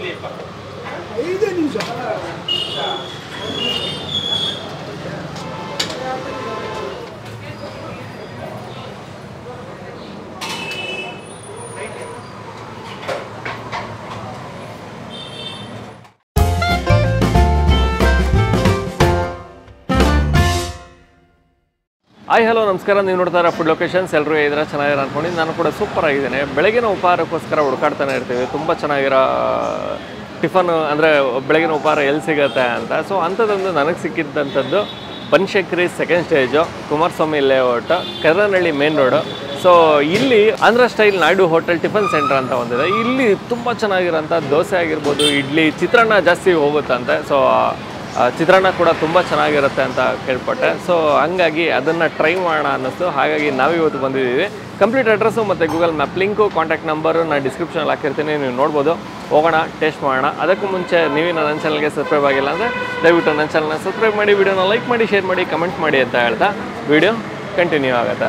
Hi hello ನಮಸ್ಕಾರ, ನೀವು ನೋಡ್ತಾ ಇರೋ ಫುಡ್ ಲೊಕೇಶನ್ಸ್. ಎಲ್ಲರೂ ಇದ್ರೆ ಚೆನ್ನಾಗಿರೋ ಅಂದ್ಕೊಂಡು ನಾನು ಕೂಡ ಸೂಪರ್ ಆಗಿದ್ದೇನೆ. ಬೆಳಗಿನ ಉಪಹಾರಕ್ಕೋಸ್ಕರ ಹುಡುಕಾಡ್ತಾನೆ ಇರ್ತೀವಿ, ತುಂಬ ಚೆನ್ನಾಗಿರೋ ಟಿಫನ್ ಅಂದರೆ ಬೆಳಗಿನ ಉಪಹಾರ ಎಲ್ಲಿ ಸಿಗುತ್ತೆ ಅಂತ. ಸೊ ಅಂಥದ್ದೊಂದು ನನಗೆ ಸಿಕ್ಕಿದ್ದಂಥದ್ದು Banashankari second stage, Kumaraswamy layout, Kadaranahalli main road. So ಇಲ್ಲಿ Andhra style Naidu hotel tiffin centre ಅಂತ ಒಂದಿದೆ. ಇಲ್ಲಿ ತುಂಬ ಚೆನ್ನಾಗಿರೋಂಥ ದೋಸೆ ಆಗಿರ್ಬೋದು, ಇಡ್ಲಿ, ಚಿತ್ರಾನ್ನ ಜಾಸ್ತಿ ಹೋಗುತ್ತಂತೆ. ಸೊ ಚಿತ್ರಾನ್ನ ಕೂಡ ತುಂಬ ಚೆನ್ನಾಗಿರುತ್ತೆ ಅಂತ ಕೇಳ್ಪಟ್ಟೆ. ಸೊ ಹಂಗಾಗಿ ಅದನ್ನು ಟ್ರೈ ಮಾಡೋಣ ಅನ್ನಿಸ್ತು. ಹಾಗಾಗಿ ನಾವಿವತ್ತು ಬಂದಿದ್ದೀವಿ. ಕಂಪ್ಲೀಟ್ ಅಡ್ರೆಸ್ಸು ಮತ್ತು Google map link, contact number ನಾನು ಡಿಸ್ಕ್ರಿಪ್ಷನಲ್ಲಿ ಹಾಕಿರ್ತೀನಿ, ನೀವು ನೋಡ್ಬೋದು. ಹೋಗೋಣ, ಟೇಸ್ಟ್ ಮಾಡೋಣ. ಅದಕ್ಕೂ ಮುಂಚೆ ನೀವೇನು ನನ್ನ ಚಾನಲ್ಗೆ ಸಬ್ಸ್ಕ್ರೈಬ್ ಆಗಿಲ್ಲ ಅಂದರೆ ದಯವಿಟ್ಟು ನನ್ನ ಚಾನಲ್ನ ಸಬ್ಸ್ಕ್ರೈಬ್ ಮಾಡಿ, ವಿಡಿಯೋನ ಲೈಕ್ ಮಾಡಿ, ಶೇರ್ ಮಾಡಿ, ಕಮೆಂಟ್ ಮಾಡಿ ಅಂತ ಹೇಳ್ತಾ ವಿಡಿಯೋ ಕಂಟಿನ್ಯೂ ಆಗುತ್ತೆ.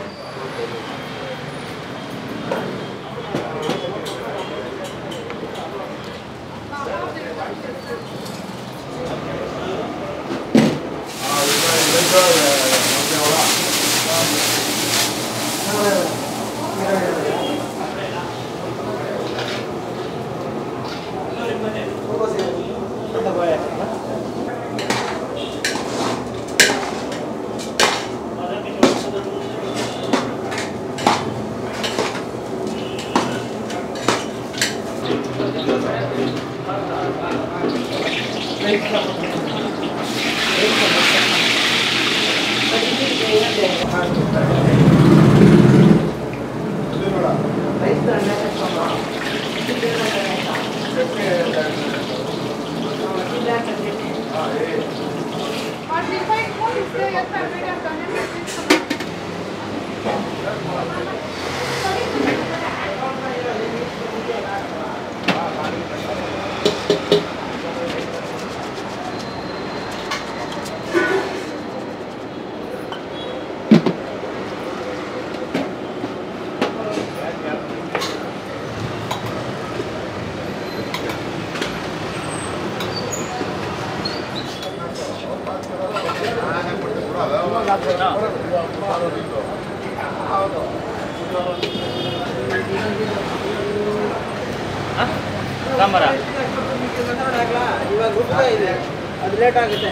ಅದು ಲೇಟ್ ಆಗುತ್ತೆ.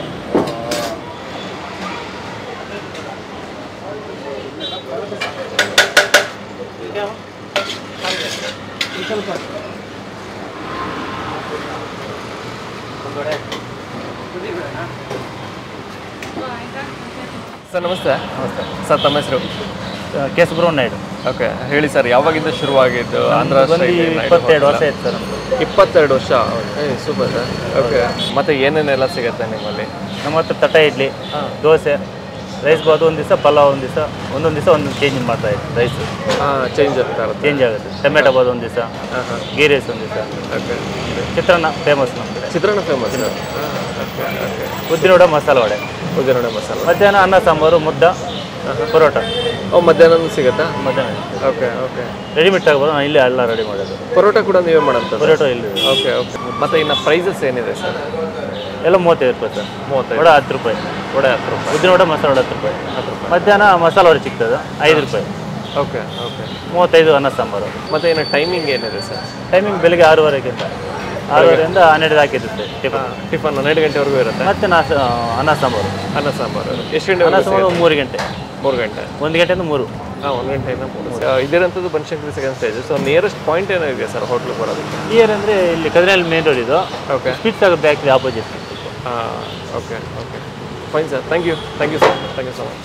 ಸರ್ ನಮಸ್ತೆ. ನಮಸ್ತೆ ಸರ್, ತಮ್ಮ ಹೆಸರು? ನಾಯ್ಡು. ಓಕೆ, ಹೇಳಿ ಸರ್, ಯಾವಾಗಿಂದ ಶುರುವಾಗಿದ್ದು ಆಂಧ್ರ? 22 ವರ್ಷ ಆಯ್ತು ಸರ್. 22 ವರ್ಷ. Super sir. ಓಕೆ, ಮತ್ತು ಏನೇನೆಲ್ಲ ಸಿಗುತ್ತೆ ನಿಮ್ಮಲ್ಲಿ? ನಮ್ಮ ಹತ್ರ ತಟ್ಟೆ ಇಡ್ಲಿ, ದೋಸೆ, ರೈಸ್ ಬಾತು, ಒಂದು ದಿವಸ ಪಲಾವ್, ಒಂದೊಂದು ದಿವಸ ಚೇಂಜ್ ಮಾಡ್ತಾ ಇತ್ತು. ರೈಸ್ ಚೇಂಜ್ ಆಗ್ತಾ ಚೇಂಜ್ ಆಗುತ್ತೆ. ಟೊಮೆಟೊ ಬಾತ್ ಒಂದು ದಿವಸ, ಗೀ ರೈಸ್ ಒಂದು ದಿವಸ. ಓಕೆ, ಚಿತ್ರಾನ್ನ ಫೇಮಸ್ ನಮ್ಮ ಕಡೆ. ಚಿತ್ರಾನ್ನ ಫೇಮಸ್. ಉದ್ದಿನ ವಡೆ, ಮಸಾಲೆ ವಡೆ. ಉದ್ದಿನ ವಡೆ, ಮಸಾಲೆ. ಮಧ್ಯಾಹ್ನ ಅನ್ನ ಸಾಂಬಾರು, ಮುದ್ದೆ, ಪರೋಟ. ಮಧ್ಯಾಹ್ನ ಸಿಗುತ್ತಾ? ಮಧ್ಯಾಹ್ನ. ಓಕೆ ಓಕೆ, ರೆಡಿಮೇಡ್ ಆಗ್ಬೋದು. ನಾನು ಇಲ್ಲಿ ಎಲ್ಲ ರೆಡಿ ಮಾಡೋದು. ಪರೋಟ ಕೂಡ ನೀವೇ ಮಾಡೋಂಥ? ಪರೋಟ ಇಲ್ಲಿ. Okay okay. ಮತ್ತು ಇನ್ನು ಪ್ರೈಸಸ್ ಏನಿದೆ ಸರ್? ಎಲ್ಲ 35 ರೂಪಾಯಿ ಸರ್. 35. ವಡೆ 10 ರೂಪಾಯಿ. ವಡೆ 10 ರೂಪಾಯಿ. ಉದ್ದಿನ ವಡೆ, ಮಸಾಲೆ ವಡೆ 10 ರೂಪಾಯಿ. 10 ರೂಪಾಯಿ. ಮಧ್ಯಾಹ್ನ ಮಸಾಲೆ ವಡೆ ಸಿಗ್ತದೆ, 5 ರೂಪಾಯಿ. Okay okay. 35 ಅನ್ನ ಸಾಂಬಾರು. ಮತ್ತು ಇನ್ನು ಟೈಮಿಂಗ್ ಏನಿದೆ ಸರ್? ಟೈಮಿಂಗ್ ಬೆಳಿಗ್ಗೆ 6:30ಗಿಂತ 6:30ರಿಂದ 12 ಹಾಕಿರುತ್ತೆ ಟಿಫನ್ 12 ಗಂಟೆವರೆಗೂ ಇರುತ್ತೆ. ಮತ್ತೆ ಅನ್ನ ಸಾಂಬಾರು. ಅನ್ನ ಸಾಂಬಾರು ಎಷ್ಟು ಗಂಟೆ? ಅನ್ನ ಸಾಂಬಾರು 3 ಗಂಟೆ. 3 ಗಂಟೆ. 1 ಗಂಟೆಯಿಂದ 3. 1 ಗಂಟೆಯಿಂದ 3. ಇದಿರೋಂಥದ್ದು Banashankari second stage. So nearest point ಏನೋ ಇದೆ ಸರ್ ಹೋಟ್ಲಿಗೆ ಬರೋದಕ್ಕೆ? ನಿಯರ್ ಅಂದರೆ ಇಲ್ಲಿ ಕದರನಹಳ್ಳಿ ಮೇನ್ ರೋಡ್ ಇದು. Okay, speed Sagar bakery opposite. Okay okay, fine sir. Thank you so much.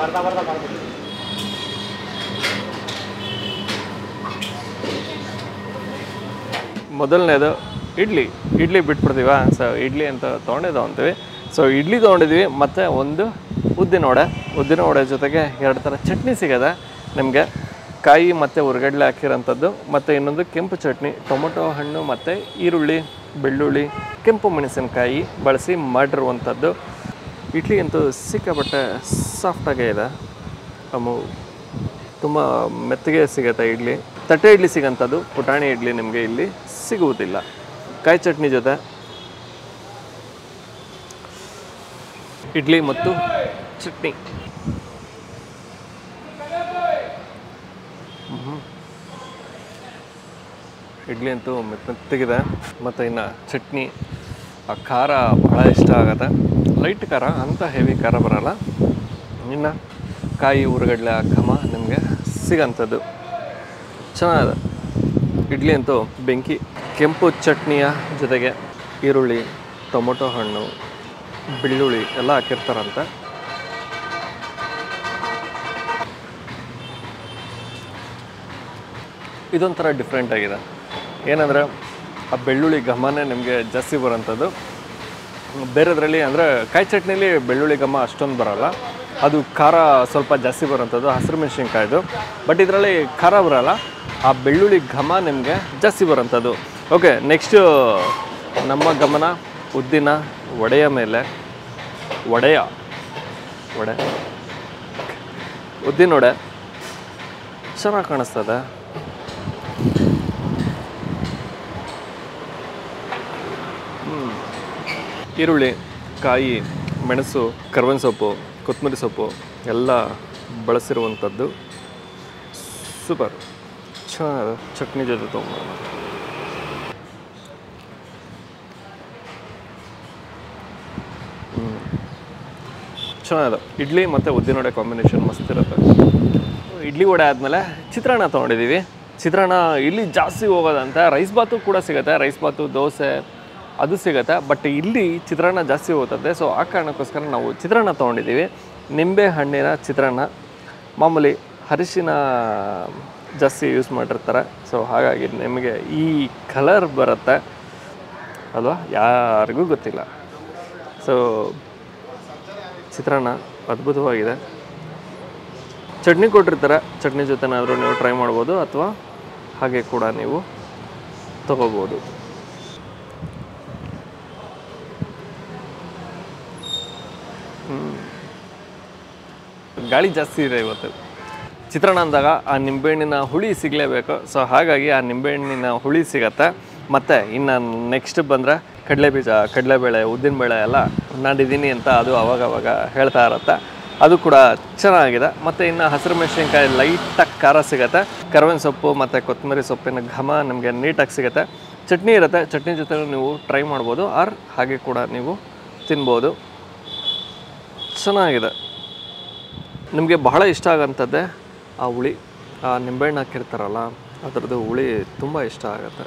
ಮೊದಲನೇದು ಇಡ್ಲಿ ಬಿಟ್ಬಿಡ್ತೀವ. ಸೊ ಇಡ್ಲಿ ಅಂತ ತೊಗೊಂಡಿದ್ದು ಅಂತೀವಿ. ಸೊ ಇಡ್ಲಿ ತೊಗೊಂಡಿದ್ವಿ ಮತ್ತು ಒಂದು ಉದ್ದಿನ ವಡೆ ಜೊತೆಗೆ 2 ಥರ ಚಟ್ನಿ ಸಿಗೋದೆ ನಿಮಗೆ. ಕಾಯಿ ಮತ್ತು ಉರ್ಗಡ್ಲೆ ಹಾಕಿರೋಂಥದ್ದು ಮತ್ತು ಇನ್ನೊಂದು ಕೆಂಪು ಚಟ್ನಿ, ಟೊಮೊಟೊ ಹಣ್ಣು ಮತ್ತು ಈರುಳ್ಳಿ, ಬೆಳ್ಳುಳ್ಳಿ, ಕೆಂಪು ಮೆಣಸಿನಕಾಯಿ ಬಳಸಿ ಮಾಡಿರುವಂಥದ್ದು. ಇಡ್ಲಿ ಅಂತೂ ಸಿಕ್ಕಾಪಟ್ಟೆ ಸಾಫ್ಟಾಗೇ ಇದೆ. ತುಂಬ ಮೆತ್ತಗೆ ಸಿಗುತ್ತೆ ಇಡ್ಲಿ. ತಟ್ಟೆ ಇಡ್ಲಿ ಸಿಗೋಂಥದ್ದು, ಪುಟಾಣಿ ಇಡ್ಲಿ ನಿಮಗೆ ಇಲ್ಲಿ ಸಿಗುವುದಿಲ್ಲ. ಕಾಯಿ ಚಟ್ನಿ ಜೊತೆ ಇಡ್ಲಿ ಮತ್ತು ಚಟ್ನಿ. ಇಡ್ಲಿ ಅಂತೂ ಮೆತ್ತಗಿದೆ. ಮತ್ತು ಇನ್ನು ಚಟ್ನಿ, ಆ ಖಾರ ಭಾಳ ಇಷ್ಟ ಆಗುತ್ತೆ. ಲೈಟ್ ಖಾರ, ಅಂಥ ಹೆವಿ ಖಾರ ಬರೋಲ್ಲ. ಇನ್ನು ಕಾಯಿ ಉರ್ಗಡ್ಲೆ ಘಮ ನಿಮಗೆ ಸಿಗೋಂಥದ್ದು ಚೆನ್ನಾಗಿದೆ. ಇಡ್ಲಿ ಅಂತೂ ಬೆಂಕಿ. ಕೆಂಪು ಚಟ್ನಿಯ ಜೊತೆಗೆ ಈರುಳ್ಳಿ, ಟೊಮೊಟೊ ಹಣ್ಣು, ಬೆಳ್ಳುಳ್ಳಿ ಎಲ್ಲ ಹಾಕಿರ್ತಾರಂತೆ. ಇದೊಂಥರ ಡಿಫ್ರೆಂಟ್ ಆಗಿದೆ. ಏನಂದರೆ ಆ ಬೆಳ್ಳುಳ್ಳಿ ಘಮನೇ ನಿಮಗೆ ಜಾಸ್ತಿ ಬರೋಂಥದ್ದು. ಬೇರೆದ್ರಲ್ಲಿ ಅಂದರೆ ಕಾಯಿ ಚಟ್ನಿಲಿ ಬೆಳ್ಳುಳ್ಳಿ ಘಮ ಅಷ್ಟೊಂದು ಬರೋಲ್ಲ, ಅದು ಖಾರ ಸ್ವಲ್ಪ ಜಾಸ್ತಿ ಬರೋಂಥದ್ದು, ಹಸಿರು ಮೆಣಸಿನ್ಕಾಯ್ದು. ಬಟ್ ಇದರಲ್ಲಿ ಖಾರ ಬರೋಲ್ಲ, ಆ ಬೆಳ್ಳುಳ್ಳಿ ಘಮ ನಿಮಗೆ ಜಾಸ್ತಿ ಬರೋಂಥದ್ದು. ಓಕೆ, ನೆಕ್ಸ್ಟು ನಮ್ಮ ಗಮನ ಉದ್ದಿನ ವಡೆಯ ಮೇಲೆ. ಉದ್ದಿನ ವಡೆ ಚೆನ್ನಾಗಿ ಕಾಣಿಸ್ತದೆ. ಈರುಳ್ಳಿ, ಕಾಯಿ, ಮೆಣಸು, ಕರ್ಬೇವಿನ ಸೊಪ್ಪು, ಕೊತ್ತಂಬರಿ ಸೊಪ್ಪು ಎಲ್ಲ ಬಳಸಿರುವಂಥದ್ದು. ಸೂಪರ್ ಚೆನ್ನಾಗಿದೆ. ಚಟ್ನಿ ಜೊತೆ ತೊಗೊಂಡು ಚೆನ್ನಾಗಿದೆ. ಇಡ್ಲಿ ಮತ್ತು ಉದ್ದಿನ ವಡೆ ಕಾಂಬಿನೇಷನ್ ಮಸ್ತ್ ಇರುತ್ತೆ. ಇಡ್ಲಿ ವಡೆ ಆದಮೇಲೆ ಚಿತ್ರಾನ್ನ ತೊಗೊಂಡಿದ್ದೀವಿ. ಚಿತ್ರಾನ್ನ ಇಲ್ಲಿ ಜಾಸ್ತಿ ಹೋಗೋದಂತ. ರೈಸ್ ಬಾತು ಕೂಡ ಸಿಗುತ್ತೆ, ರೈಸ್ ಬಾತು, ದೋಸೆ ಅದು ಸಿಗುತ್ತೆ. ಬಟ್ ಇಲ್ಲಿ ಚಿತ್ರಾನ್ನ ಜಾಸ್ತಿ ಹೋಗ್ತದೆ. ಸೊ ಆ ಕಾರಣಕ್ಕೋಸ್ಕರ ನಾವು ಚಿತ್ರಾನ್ನ ತೊಗೊಂಡಿದ್ದೀವಿ. ನಿಂಬೆ ಹಣ್ಣಿನ ಚಿತ್ರಾನ್ನ. ಮಾಮೂಲಿ ಅರಿಶಿನ ಜಾಸ್ತಿ ಯೂಸ್ ಮಾಡಿರ್ತಾರೆ. ಸೊ ಹಾಗಾಗಿ ನಿಮಗೆ ಈ ಕಲರ್ ಬರುತ್ತೆ ಅಲ್ವಾ, ಯಾರಿಗೂ ಗೊತ್ತಿಲ್ಲ. ಸೊ ಚಿತ್ರಾನ್ನ ಅದ್ಭುತವಾಗಿದೆ. ಚಟ್ನಿ ಕೊಟ್ಟಿರ್ತಾರೆ, ಚಟ್ನಿ ಜೊತೆನಾದರೂ ನೀವು ಟ್ರೈ ಮಾಡ್ಬೋದು ಅಥವಾ ಹಾಗೆ ಕೂಡ ನೀವು ತಗೋಬೋದು. ಗಾಳಿ ಜಾಸ್ತಿ ಇದೆ ಇವತ್ತು. ಚಿತ್ರಾನ್ನ ಅಂದಾಗ ಆ ನಿಂಬೆಹಣ್ಣಿನ ಹುಳಿ ಸಿಗಲೇಬೇಕು. ಸೊ ಹಾಗಾಗಿ ಆ ನಿಂಬೆಹಣ್ಣಿನ ಹುಳಿ ಸಿಗತ್ತೆ. ಮತ್ತು ಇನ್ನು ನೆಕ್ಸ್ಟ್ ಬಂದರೆ ಕಡಲೆಬೀಜ, ಕಡಲೆಬೇಳೆ, ಉದ್ದಿನಬೇಳೆ ಎಲ್ಲ ನಾಡಿದ್ದೀನಿ ಅಂತ ಅದು ಅವಾಗವಾಗ ಹೇಳ್ತಾ ಇರುತ್ತೆ. ಅದು ಕೂಡ ಚೆನ್ನಾಗಿದೆ. ಮತ್ತು ಇನ್ನು ಹಸಿರು ಮೆಣಸಿನ್ಕಾಯಿ ಲೈಟಾಗಿ ಖಾರ ಸಿಗುತ್ತೆ. ಕರ್ಬೇವಿನ ಸೊಪ್ಪು ಮತ್ತು ಕೊತ್ತಂಬರಿ ಸೊಪ್ಪಿನ ಘಮ ನಿಮಗೆ ನೀಟಾಗಿ ಸಿಗುತ್ತೆ. ಚಟ್ನಿ ಇರುತ್ತೆ, ಚಟ್ನಿ ಜೊತೆ ನೀವು ಟ್ರೈ ಮಾಡ್ಬೋದು, ಆರ್ ಹಾಗೆ ಕೂಡ ನೀವು ತಿನ್ಬೋದು. ಚೆನ್ನಾಗಿದೆ. ನಿಮಗೆ ಬಹಳ ಇಷ್ಟ ಆಗೋಂಥದ್ದೇ ಆ ಹುಳಿ, ಆ ನಿಂಬೆಹಣ್ಣು ಹಾಕಿರ್ತಾರಲ್ಲ ಅದರದ್ದು ಹುಳಿ ತುಂಬ ಇಷ್ಟ ಆಗುತ್ತೆ.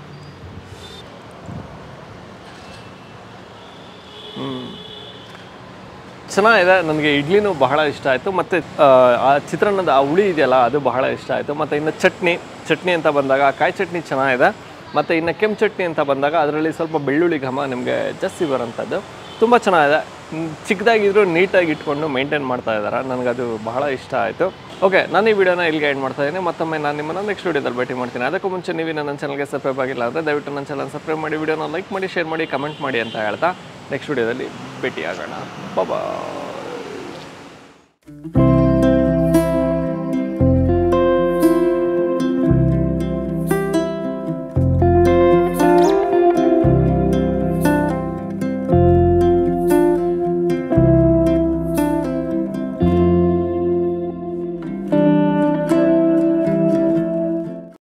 ಚೆನ್ನಾಗಿದೆ. ನನಗೆ ಇಡ್ಲಿನೂ ಬಹಳ ಇಷ್ಟ ಆಯಿತು. ಮತ್ತು ಆ ಚಿತ್ರಾನ್ನದ ಆ ಹುಳಿ ಇದೆಯಲ್ಲ ಅದು ಬಹಳ ಇಷ್ಟ ಆಯಿತು. ಮತ್ತು ಇನ್ನು ಚಟ್ನಿ ಅಂತ ಬಂದಾಗ ಕಾಯಿ ಚಟ್ನಿ ಚೆನ್ನಾಗಿದೆ. ಮತ್ತು ಇನ್ನು ಕೆಂಪು ಚಟ್ನಿ ಅಂತ ಬಂದಾಗ ಅದರಲ್ಲಿ ಸ್ವಲ್ಪ ಬೆಳ್ಳುಳ್ಳಿ ಘಮ ನಿಮಗೆ ಜಾಸ್ತಿ ಬರೋಂಥದ್ದು. ತುಂಬ ಚೆನ್ನಾಗಿದೆ. ಚಿಕ್ಕದಾಗಿದ್ದರೂ ನೀಟಾಗಿ ಇಟ್ಕೊಂಡು ಮೇಂಟೈನ್ ಮಾಡ್ತಾ ಇದ್ದಾರೆ. ನನಗದು ಬಹಳ ಇಷ್ಟ ಆಯಿತು. ಓಕೆ, ನಾನು ಈ ವಿಡಿಯೋನ ಇಲ್ಲಿಗೆ ಎಂಡ್ ಮಾಡ್ತಾ ಇದ್ದೀನಿ. ಮತ್ತೊಮ್ಮೆ ನಾನು ನಿಮ್ಮನ್ನು ನೆಕ್ಸ್ಟ್ ವಿಡಿಯೋದಲ್ಲಿ ಭೇಟಿ ಮಾಡ್ತೀನಿ. ಅದಕ್ಕೂ ಮುಂಚೆ ನೀವು ನನ್ನ ಚಾನಲ್ಗೆ ಸಬ್ಸ್ಕ್ರೈಬ್ ಆಗಿಲ್ಲ ಅಂದರೆ ದಯವಿಟ್ಟು ನನ್ನ ಚಾನಲ್ ಸಬ್ಸ್ಕ್ರೈಬ್ ಮಾಡಿ, ವಿಡಿಯೋನ ಲೈಕ್ ಮಾಡಿ, ಶೇರ್ ಮಾಡಿ, ಕಮೆಂಟ್ ಮಾಡಿ ಅಂತ ಹೇಳ್ತಾ ನೆಕ್ಸ್ಟ್ ವಿಡಿಯೋದಲ್ಲಿ ಭೇಟಿ ಆಗೋಣ. ಬಾಯ್.